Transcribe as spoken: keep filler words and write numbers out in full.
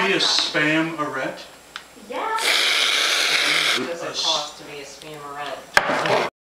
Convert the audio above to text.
be a spam-arette? Yeah. Does it cost to be a spammerette?